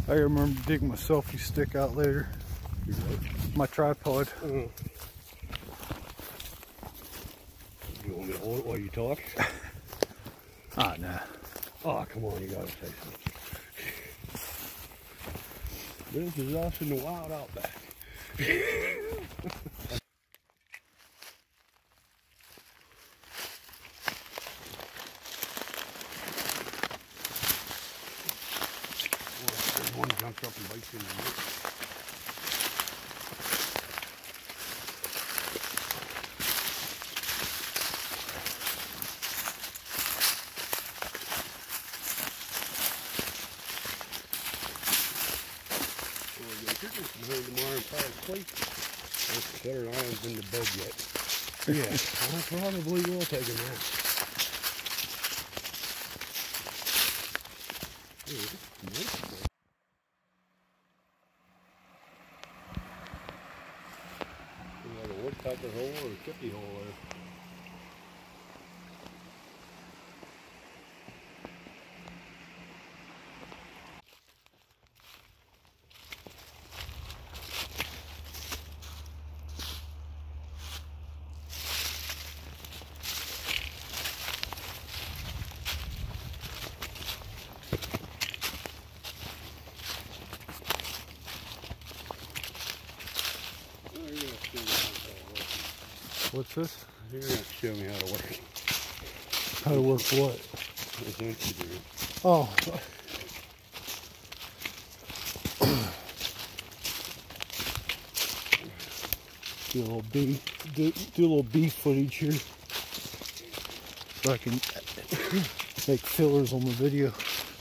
I remember digging my selfie stick out later. My tripod. You want me to hold it while you talk? Ah, nah. Oh, come on, you gotta say something. This is us in the wild outback. One jumps up and bites you in the neck. Behind tomorrow and Paul's plate. This Saturday Island's been to bed yet. Yeah, I probably will take a nap. You got a woodpecker hole or a chippy hole there. What's this? You're going to show me how to work. How to work what? This Instagram. Oh. Do a little bee footage here, so I can make fillers on the video.